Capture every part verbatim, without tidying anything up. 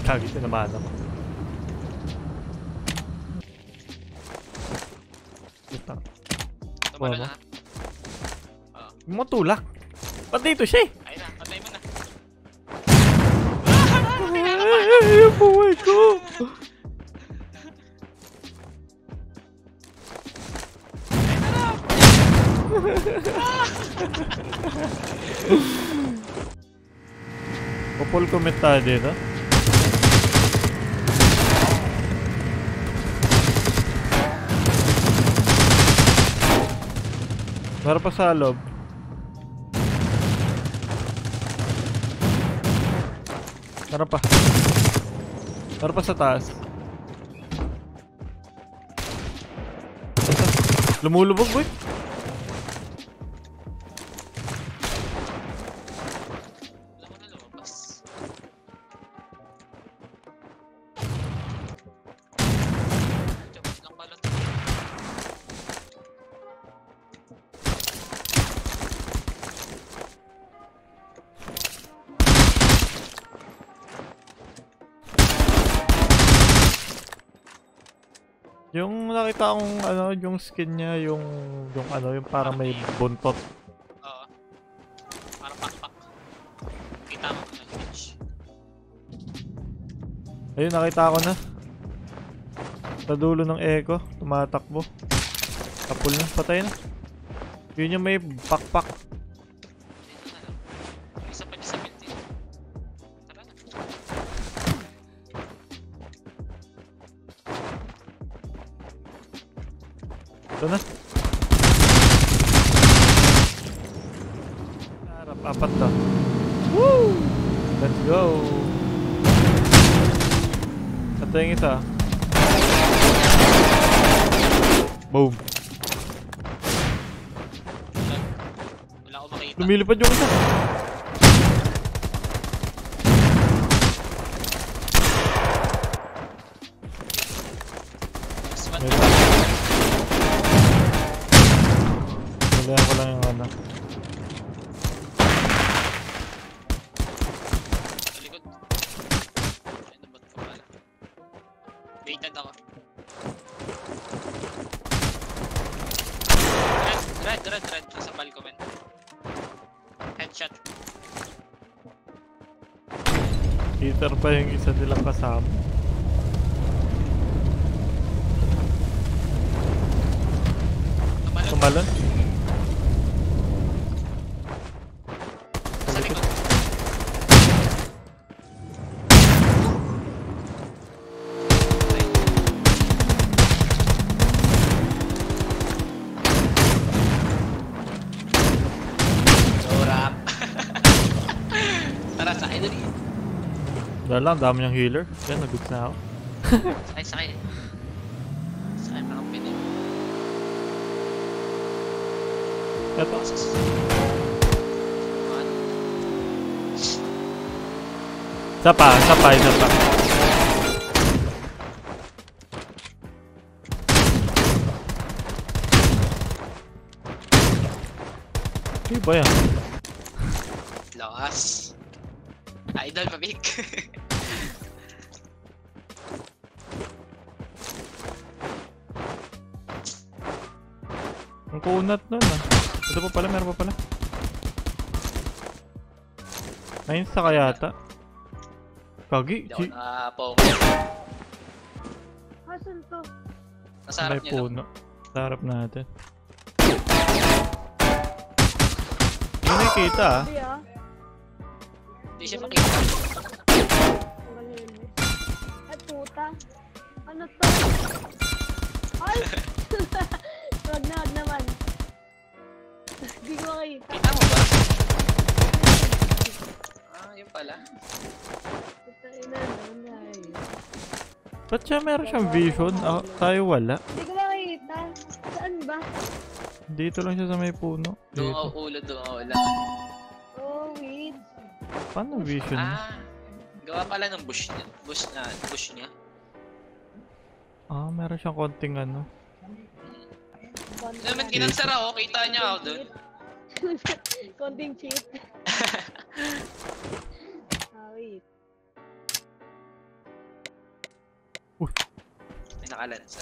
Kagi, tinamaan ako. Ito. Tama na lahat. Yung mga tulak. Ba't dito siya eh? Ayun na, patay mo na. Ay, yung buhay ko! Popol commit tayo dito. Meron pa sa loob. Meron pa. Meron pa sa taas. Lumulubog, boy. Yung nakita kong ano, yung skin niya, yung yung ano, yung parang may buntot. Oo. Parang pakpak. Kita mo na image. Ayun, nakita ko na. Sa dulo ng echo, tumatakbo. Kapul na, patay na. Yun yung may pakpak. Isa pa sa building. Tara na. Ito na. Harap, apat na. Woo! Let's go! Ito yung isa. Boom! Wala ko makita. Lumilipad yung isa. Wala ko lang yung ano. Sa likod. Ay, nabat ko pala. Baited ako. Red, red, red, red. Nasa balcony. Headshot. Peter pa yung isa nilang kasama. Tumalon. Tumalon? Sa likod. So, Raff. Tara, sakay na rin. Dahil lang, dami niyang healer. Yan, nag-goods na ako. Sakay, sakay. Sakay, mga pinin. Eto. Isa pa, isa pa, isa pa. Ano ba yan? Lakas. Idol, pabik. Ang kunat nun ah. Ito pa pala, meron pa pala. Ayun sa kayata. Kagi, Hindi ako G. nakapong. Asan to? Nasa May harap niya lang. puno. Sa harap natin. Hindi nakikita ah. Hindi ah. Hindi siya makita. Ang galing. Ay puta. Ano to? Ay! Wag na, wag naman. Hindi ko makita. Kita mo ba? Ah, yun pala. Puta ina naman guys. Ba't siya meron siyang vision? Ah, tayo wala. Hindi ko makita. Saan ba? Dito lang siya sa may puno. Doon ako Dito. ulo, doon ako ulo. Oh wait. Paano vision? Ah, gawa pala ng bush niya. Bush na, bush niya. Ah, meron siyang konting ano. Ano naman kinansara ako, kita niya ako doon. Konting cheat. Ah wait. Nakalansa.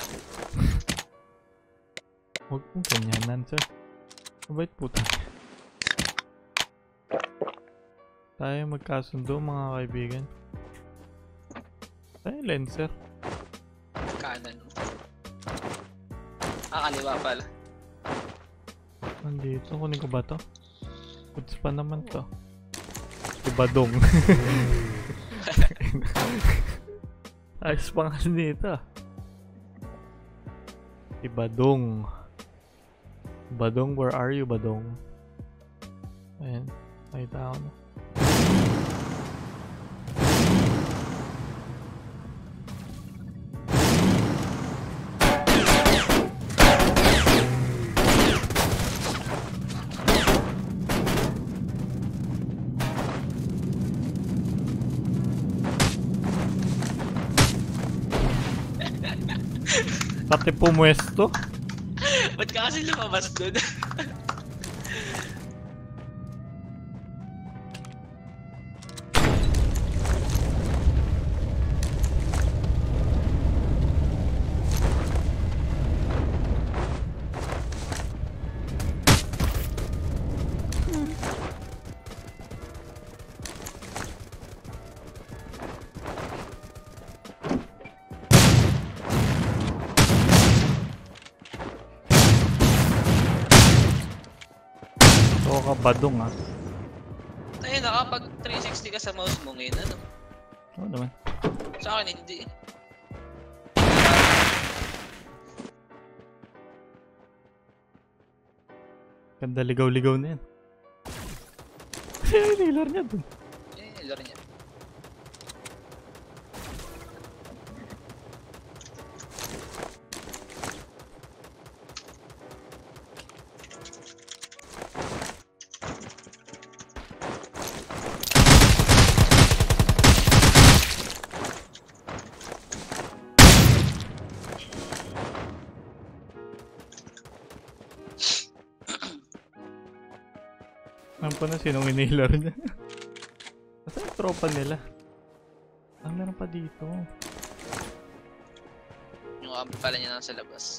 Huwag mong ganyanan, sir. Mabait po tayo. Tayo magkasundo, mga kaibigan. Tayo, Lancer. Kanan. Ah, kaliwa pala. Nandito, kunin ko ba to? Puts pa naman to. Ibadong. Ayos pa nga dito. Ibadong. Badong, where are you, Badong? Ayan, nakita ako na. Pati pumuesto? Ba't ka kasi lumabas dun? Oo ka, Badong ah. Ayun, nakapag three sixty ka sa mouse mo ngayon, ano? Oo naman. Sa akin, hindi. Ganda ligaw-ligaw na yan. Kasi yung healer niya dun. Eh, laro niya. Alam pa na sinong inailar niya. Nasaan yung tropa nila? Ah, meron pa dito. Yung amp pala niya nasa labas.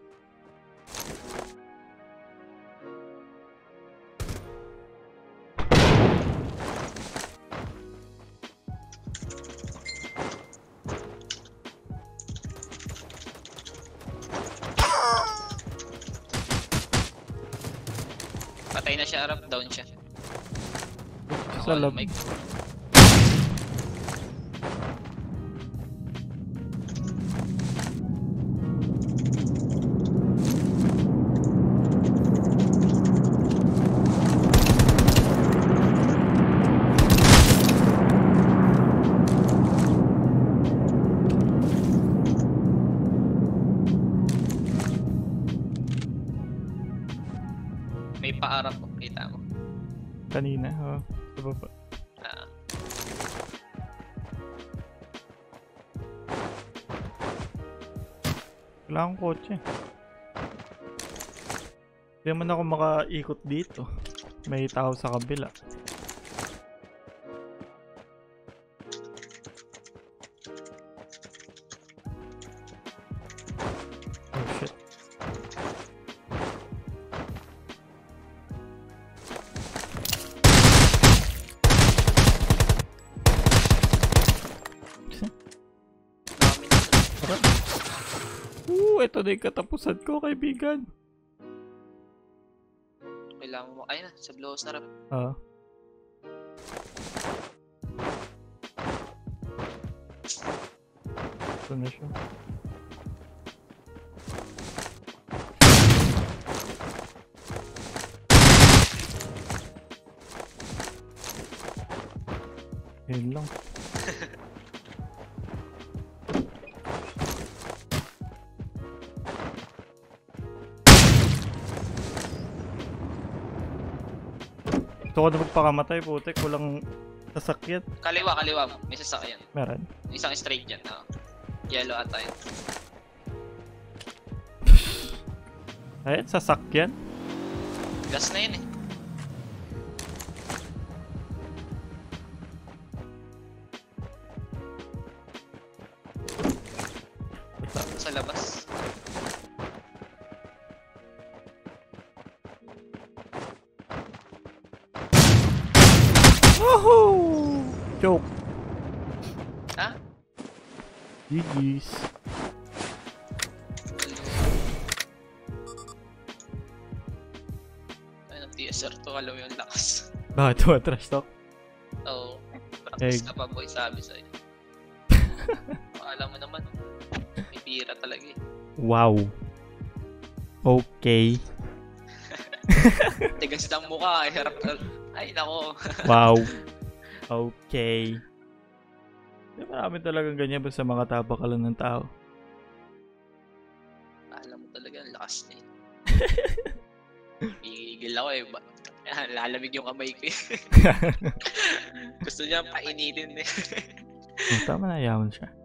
Patay na siya, Raff. Down siya. Sa lab. Mic. May paarap po, kita mo. Kanina, oh. Sa baba. Ah. Wala akong kotse. Hindi naman ako makaikot dito. May tao sa kabila. Oh shit. Dami na sa... Tara. Uh, ito na yung katapusan ko, kaibigan. Kailangan mo... Ayun na, sa blow sa Raff. Ah. Ito na siya. Yun lang. Gusto ko na magpakamatay, putek. Walang sasakyan. Kaliwa, kaliwa mo. May sasakyan. Meron. Isang straight dyan. Oh. Yellow ata yun. Ayun, sasakyan. Gas na yun eh. Sa sa labas. Woohoo! Choke. Ha? G G's. Ay, ng T S R to, alam mo yung lakas. Bakit ito? Trash talk? Oo. Practice Egg. ka pa boy, sabi sa'yo. Alam mo naman, may pira talaga eh. Wow. Okay. Tigas ng mukha, eh. Harap ka. Ay, nako. Wow. Okay. Di marami talagang ganyan basta makatapa ka lang ng tao. Alam mo talaga, ang lakas na eh. Igigil ako eh. Ba- Yan, lalamig yung kamay ko eh. Gusto niya painitin eh. Oh, tama na, yaman siya.